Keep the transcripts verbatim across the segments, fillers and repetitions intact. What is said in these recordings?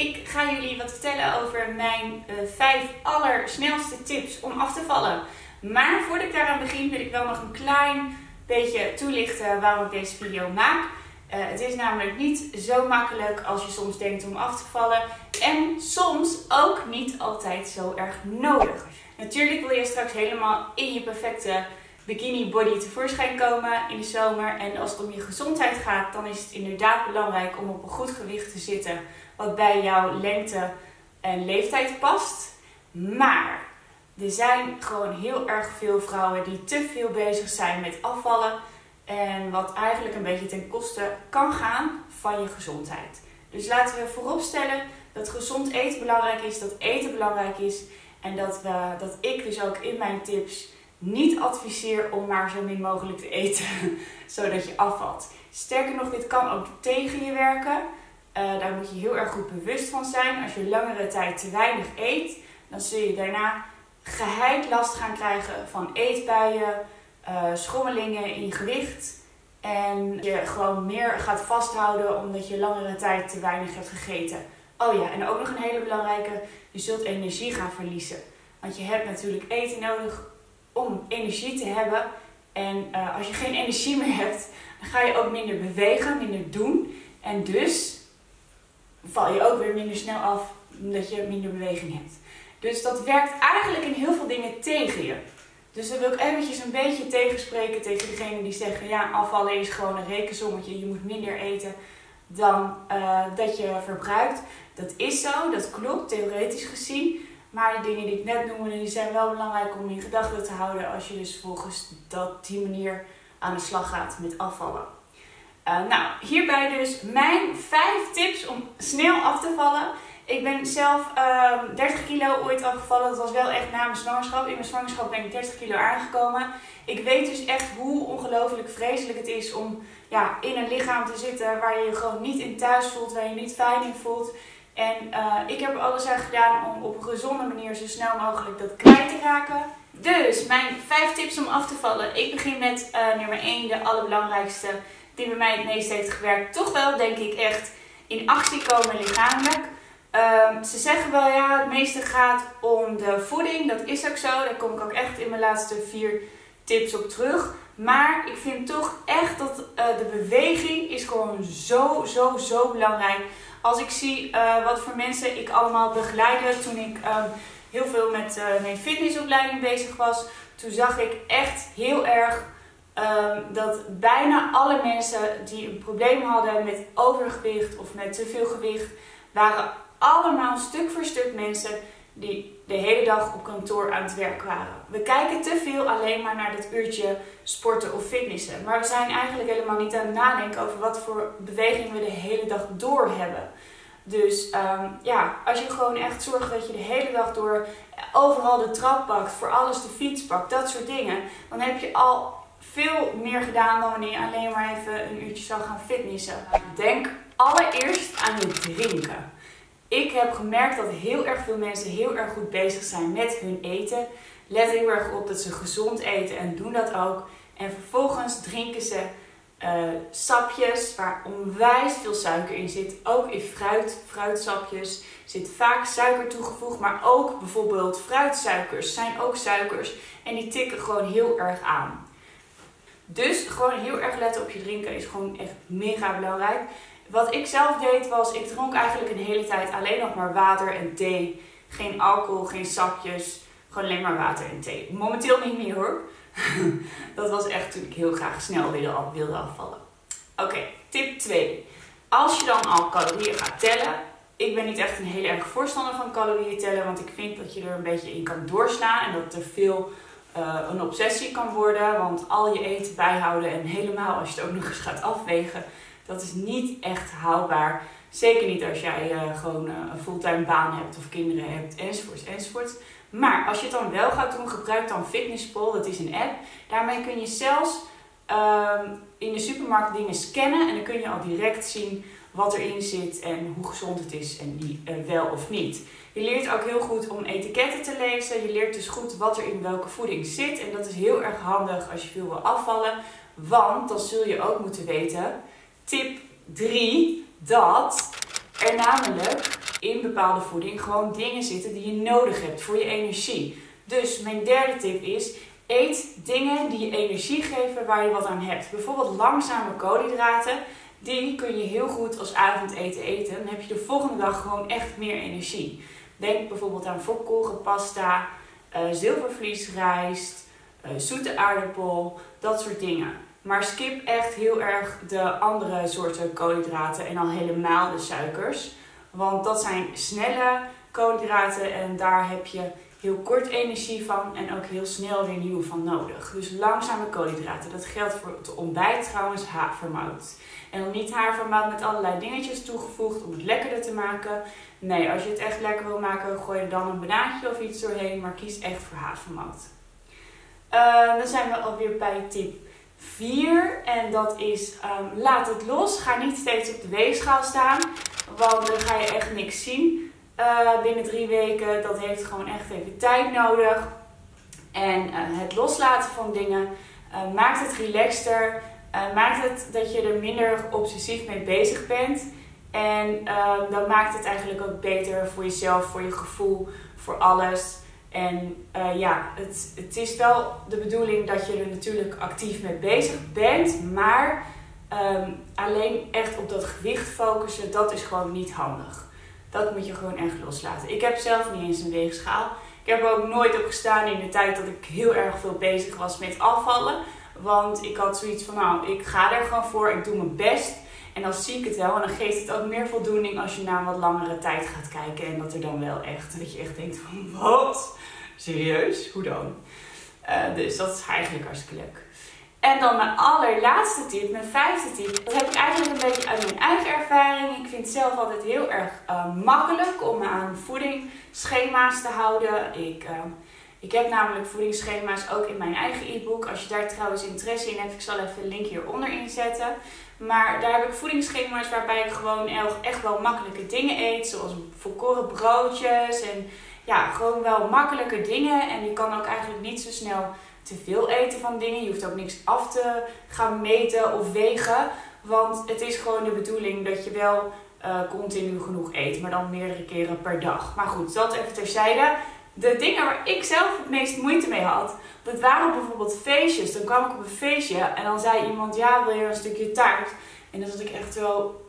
ik ga jullie wat vertellen over mijn uh, vijf allersnelste tips om af te vallen. Maar voordat ik daaraan begin wil ik wel nog een klein beetje toelichten waarom ik deze video maak. Uh, het is namelijk niet zo makkelijk als je soms denkt om af te vallen. En soms ook niet altijd zo erg nodig. Natuurlijk wil je straks helemaal in je perfecte bikini body tevoorschijn komen in de zomer. En als het om je gezondheid gaat, dan is het inderdaad belangrijk om op een goed gewicht te zitten. Wat bij jouw lengte en leeftijd past. Maar er zijn gewoon heel erg veel vrouwen die te veel bezig zijn met afvallen. En wat eigenlijk een beetje ten koste kan gaan van je gezondheid. Dus laten we vooropstellen dat gezond eten belangrijk is. Dat eten belangrijk is. En dat, we, dat ik dus ook in mijn tips niet adviseer om maar zo min mogelijk te eten. Zodat je afvalt. Sterker nog, dit kan ook tegen je werken. Uh, daar moet je heel erg goed bewust van zijn. Als je langere tijd te weinig eet, dan zul je daarna geheid last gaan krijgen van eetbuien, uh, schommelingen in je gewicht. En je gewoon meer gaat vasthouden omdat je langere tijd te weinig hebt gegeten. Oh ja, en ook nog een hele belangrijke, je zult energie gaan verliezen. Want je hebt natuurlijk eten nodig om energie te hebben. En uh, als je geen energie meer hebt, dan ga je ook minder bewegen, minder doen. En dus val je ook weer minder snel af omdat je minder beweging hebt. Dus dat werkt eigenlijk in heel veel dingen tegen je. Dus dan wil ik eventjes een beetje tegenspreken tegen degenen die zeggen, ja, afvallen is gewoon een rekensommetje. Je moet minder eten dan uh, dat je verbruikt. Dat is zo, dat klopt, theoretisch gezien. Maar de dingen die ik net noemde, die zijn wel belangrijk om in gedachten te houden als je dus volgens dat, die manier aan de slag gaat met afvallen. Uh, nou, hierbij dus mijn vijf tips om snel af te vallen. Ik ben zelf uh, dertig kilo ooit afgevallen. Dat was wel echt na mijn zwangerschap. In mijn zwangerschap ben ik dertig kilo aangekomen. Ik weet dus echt hoe ongelooflijk vreselijk het is om ja, in een lichaam te zitten waar je je gewoon niet in thuis voelt, waar je je niet fijn in voelt. En uh, ik heb er alles aan gedaan om op een gezonde manier zo snel mogelijk dat kwijt te raken. Dus mijn vijf tips om af te vallen. Ik begin met uh, nummer één, de allerbelangrijkste, die bij mij het meest heeft gewerkt. Toch wel, denk ik, echt in actie komen lichamelijk. Uh, ze zeggen wel, ja, het meeste gaat om de voeding. Dat is ook zo. Daar kom ik ook echt in mijn laatste vier tips op terug. Maar ik vind toch echt dat uh, de beweging is gewoon zo, zo, zo belangrijk. Als ik zie uh, wat voor mensen ik allemaal begeleidde toen ik uh, heel veel met uh, mijn fitnessopleiding bezig was. Toen zag ik echt heel erg um, dat bijna alle mensen die een probleem hadden met overgewicht of met te veel gewicht, waren allemaal stuk voor stuk mensen die de hele dag op kantoor aan het werk waren. We kijken te veel alleen maar naar dat uurtje sporten of fitnessen. Maar we zijn eigenlijk helemaal niet aan het nadenken over wat voor beweging we de hele dag door hebben. Dus um, ja, als je gewoon echt zorgt dat je de hele dag door overal de trap pakt, voor alles de fiets pakt, dat soort dingen, dan heb je al veel meer gedaan dan wanneer je alleen maar even een uurtje zou gaan fitnessen. Denk allereerst aan je drinken. Ik heb gemerkt dat heel erg veel mensen heel erg goed bezig zijn met hun eten. Let heel erg op dat ze gezond eten en doen dat ook. En vervolgens drinken ze uh, sapjes waar onwijs veel suiker in zit. Ook in fruit, fruitsapjes zit vaak suiker toegevoegd. Maar ook bijvoorbeeld fruitsuikers zijn ook suikers. En die tikken gewoon heel erg aan. Dus gewoon heel erg letten op je drinken is gewoon echt mega belangrijk. Wat ik zelf deed was, ik dronk eigenlijk een hele tijd alleen nog maar water en thee. Geen alcohol, geen sapjes, gewoon alleen maar water en thee. Momenteel niet meer hoor. Dat was echt toen ik heel graag snel wilde afvallen. Oké, okay, tip twee. Als je dan al calorieën gaat tellen. Ik ben niet echt een heel erg voorstander van calorieën tellen. Want ik vind dat je er een beetje in kan doorslaan. En dat er veel uh, een obsessie kan worden. Want al je eten bijhouden en helemaal als je het ook nog eens gaat afwegen. Dat is niet echt haalbaar. Zeker niet als jij uh, gewoon uh, een fulltime baan hebt of kinderen hebt enzovoorts enzovoorts. Maar als je het dan wel gaat doen, gebruik dan Fitnesspal. Dat is een app. Daarmee kun je zelfs uh, in de supermarkt dingen scannen. En dan kun je al direct zien wat erin zit en hoe gezond het is en die, uh, wel of niet. Je leert ook heel goed om etiketten te lezen. Je leert dus goed wat er in welke voeding zit. En dat is heel erg handig als je veel wil afvallen. Want dan zul je ook moeten weten, tip drie, dat er namelijk in bepaalde voeding gewoon dingen zitten die je nodig hebt voor je energie. Dus mijn derde tip is, eet dingen die je energie geven waar je wat aan hebt. Bijvoorbeeld langzame koolhydraten. Die kun je heel goed als avondeten eten. Dan heb je de volgende dag gewoon echt meer energie. Denk bijvoorbeeld aan volkorenpasta, uh, zilvervliesrijst, uh, zoete aardappel, dat soort dingen. Maar skip echt heel erg de andere soorten koolhydraten en al helemaal de suikers. Want dat zijn snelle koolhydraten en daar heb je heel kort energie van en ook heel snel weer nieuwe van nodig. Dus langzame koolhydraten. Dat geldt voor het ontbijt trouwens, havermout. En dan niet havermout met allerlei dingetjes toegevoegd om het lekkerder te maken. Nee, als je het echt lekker wil maken, gooi er dan een banaantje of iets doorheen. Maar kies echt voor havermout. Uh, dan zijn we alweer bij tip vier. En dat is, um, laat het los. Ga niet steeds op de weegschaal staan. Want dan ga je echt niks zien. Uh, binnen drie weken, dat heeft gewoon echt even tijd nodig. En uh, het loslaten van dingen uh, maakt het relaxter. Uh, maakt het dat je er minder obsessief mee bezig bent. En uh, dan maakt het eigenlijk ook beter voor jezelf, voor je gevoel, voor alles. En uh, ja, het, het is wel de bedoeling dat je er natuurlijk actief mee bezig bent. Maar um, alleen echt op dat gewicht focussen, dat is gewoon niet handig. Dat moet je gewoon echt loslaten. Ik heb zelf niet eens een weegschaal. Ik heb er ook nooit op gestaan in de tijd dat ik heel erg veel bezig was met afvallen. Want ik had zoiets van, nou, ik ga er gewoon voor. Ik doe mijn best. En dan zie ik het wel. En dan geeft het ook meer voldoening als je naar een wat langere tijd gaat kijken. En dat er dan wel echt, dat je echt denkt van, wat? Serieus? Hoe dan? Uh, dus dat is eigenlijk hartstikke leuk. En dan mijn allerlaatste tip, mijn vijfde tip. Dat heb ik eigenlijk een beetje uit mijn eigen ervaring. Ik vind het zelf altijd heel erg uh, makkelijk om me aan voedingsschema's te houden. Ik, uh, ik heb namelijk voedingsschema's ook in mijn eigen e-book. Als je daar trouwens interesse in hebt, ik zal even een link hieronder inzetten. Maar daar heb ik voedingsschema's waarbij ik gewoon echt wel makkelijke dingen eet. Zoals volkoren broodjes en ja, gewoon wel makkelijke dingen. En je kan ook eigenlijk niet zo snel te veel eten van dingen. Je hoeft ook niks af te gaan meten of wegen. Want het is gewoon de bedoeling dat je wel uh, continu genoeg eet. Maar dan meerdere keren per dag. Maar goed, dat even terzijde. De dingen waar ik zelf het meest moeite mee had. Dat waren bijvoorbeeld feestjes. Dan kwam ik op een feestje en dan zei iemand, ja, wil je een stukje taart? En dan zat ik echt wel...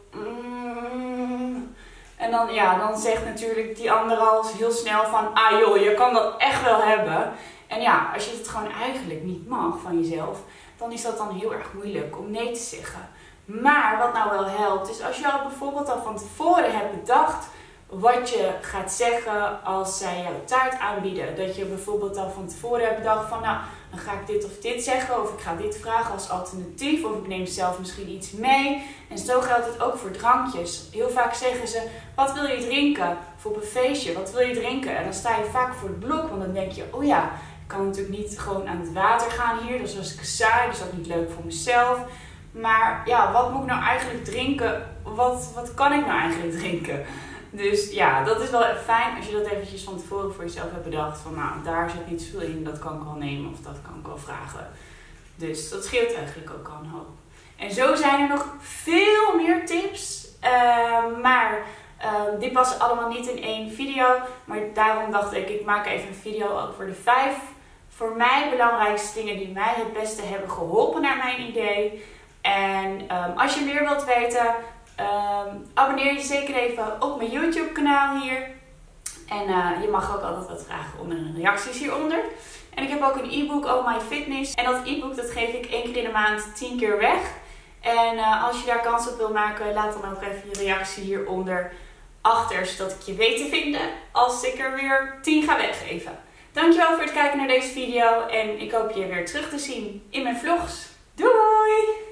Mm. En dan, ja, dan zegt natuurlijk die ander al heel snel van, ah joh, je kan dat echt wel hebben. En ja, als je het gewoon eigenlijk niet mag van jezelf, dan is dat dan heel erg moeilijk om nee te zeggen. Maar wat nou wel helpt, is als je al bijvoorbeeld al van tevoren hebt bedacht wat je gaat zeggen als zij jouw taart aanbieden. Dat je bijvoorbeeld al van tevoren hebt bedacht van, nou, dan ga ik dit of dit zeggen. Of ik ga dit vragen als alternatief. Of ik neem zelf misschien iets mee. En zo geldt het ook voor drankjes. Heel vaak zeggen ze, wat wil je drinken? Of op een feestje, wat wil je drinken? En dan sta je vaak voor het blok, want dan denk je, oh ja, ik kan natuurlijk niet gewoon aan het water gaan hier. Dat is hartstikke saai, dat is ook niet leuk voor mezelf. Maar ja, wat moet ik nou eigenlijk drinken? Wat, wat kan ik nou eigenlijk drinken? Dus ja, dat is wel fijn als je dat eventjes van tevoren voor jezelf hebt bedacht. Van nou, daar zit niet zoveel in, dat kan ik wel nemen of dat kan ik wel vragen. Dus dat scheelt eigenlijk ook al een hoop. En zo zijn er nog veel meer tips. Uh, maar uh, dit was allemaal niet in één video. Maar daarom dacht ik, ik maak even een video ook voor de vijf voor mij belangrijkste dingen die mij het beste hebben geholpen naar mijn idee. En um, als je meer wilt weten, um, abonneer je zeker even op mijn YouTube kanaal hier. En uh, je mag ook altijd wat vragen onder de reacties hieronder. En ik heb ook een e-book, Oh My Fitness. En dat e-book dat geef ik één keer in de maand tien keer weg. En uh, als je daar kans op wil maken, laat dan ook even je reactie hieronder achter. Zodat ik je weet te vinden als ik er weer tien ga weggeven. Dankjewel voor het kijken naar deze video. En ik hoop je weer terug te zien in mijn vlogs. Doei!